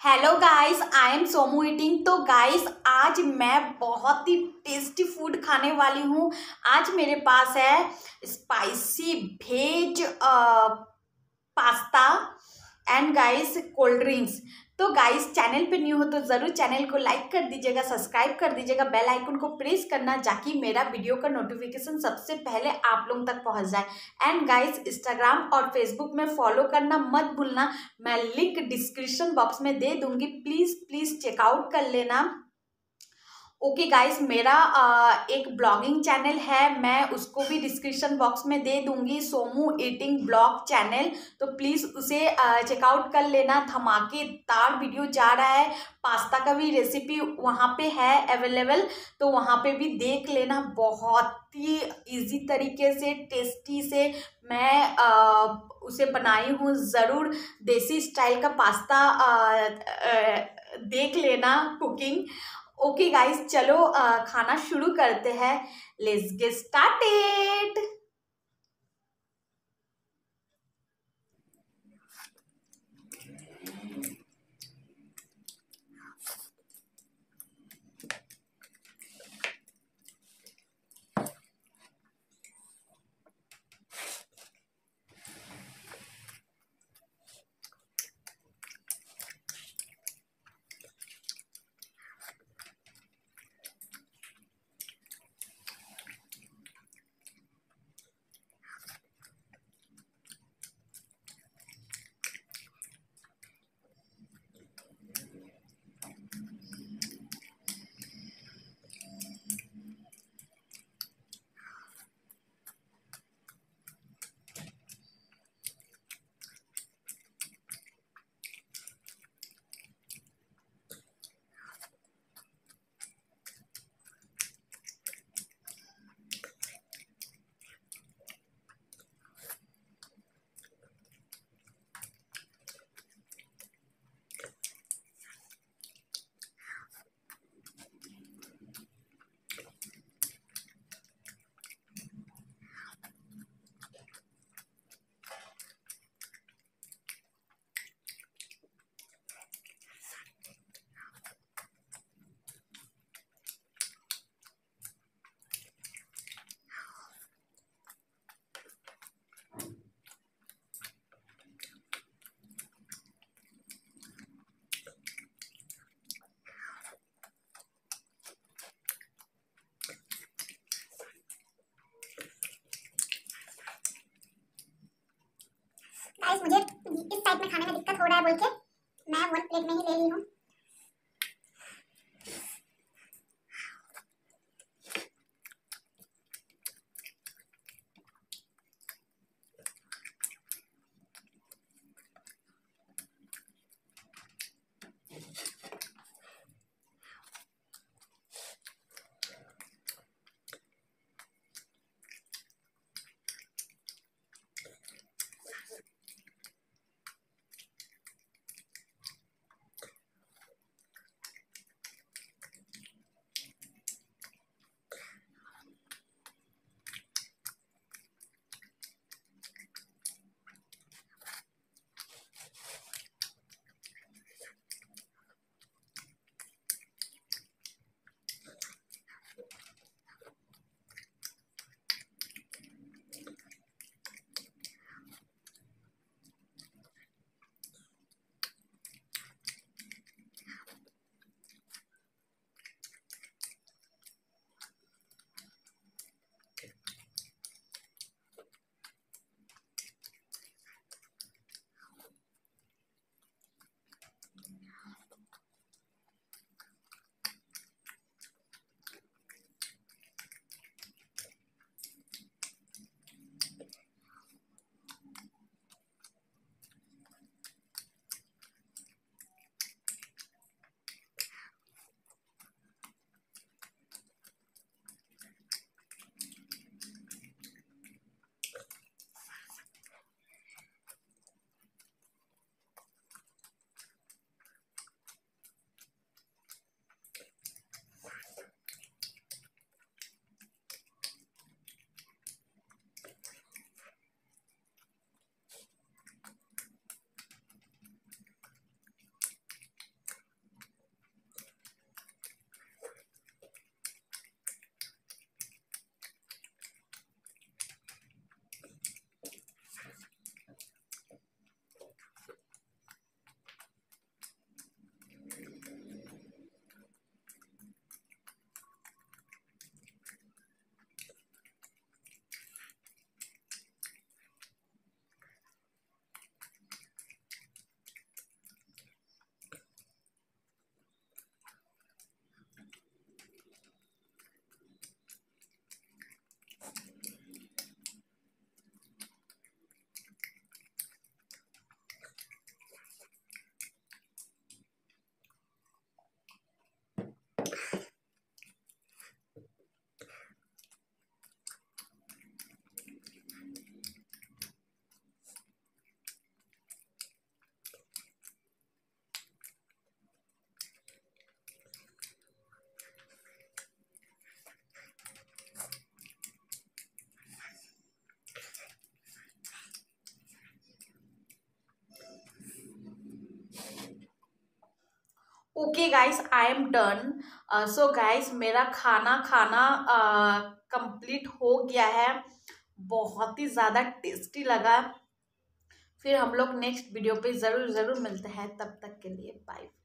Hello guys, I am Somu eating. तो guys, आज मैं बहुत ही टेस्टी फूड खाने वाली हूँ। आज मेरे पास है spicy veg pasta and guys cold drinks. तो गाइस, चैनल पे न्यू हो तो ज़रूर चैनल को लाइक कर दीजिएगा, सब्सक्राइब कर दीजिएगा, बेल आइकन को प्रेस करना ताकि मेरा वीडियो का नोटिफिकेशन सबसे पहले आप लोगों तक पहुंच जाए। एंड गाइस, इंस्टाग्राम और फेसबुक में फॉलो करना मत भूलना। मैं लिंक डिस्क्रिप्शन बॉक्स में दे दूंगी, प्लीज़ प्लीज़ चेकआउट कर लेना। ओके गाइस, मेरा एक ब्लॉगिंग चैनल है, मैं उसको भी डिस्क्रिप्शन बॉक्स में दे दूंगी, सोमू ईटिंग ब्लॉग चैनल। तो प्लीज़ उसे चेकआउट कर लेना। धमाकेदार वीडियो जा रहा है, पास्ता का भी रेसिपी वहाँ पे है अवेलेबल, तो वहाँ पे भी देख लेना। बहुत ही इजी तरीके से, टेस्टी से मैं उसे बनाई हूँ। ज़रूर देसी स्टाइल का पास्ता देख लेना कुकिंग। ओके गाइस, चलो खाना शुरू करते हैं। Let's get started. गाइस, मुझे इस टाइप में खाने में दिक्कत हो रहा है बोल के मैं वन प्लेट में ही ले ली हूँ। Okay guys, I am done. So guys, मेरा खाना कंप्लीट हो गया है। बहुत ही ज़्यादा टेस्टी लगा। फिर हम लोग नेक्स्ट वीडियो पे ज़रूर मिलते हैं। तब तक के लिए बाय।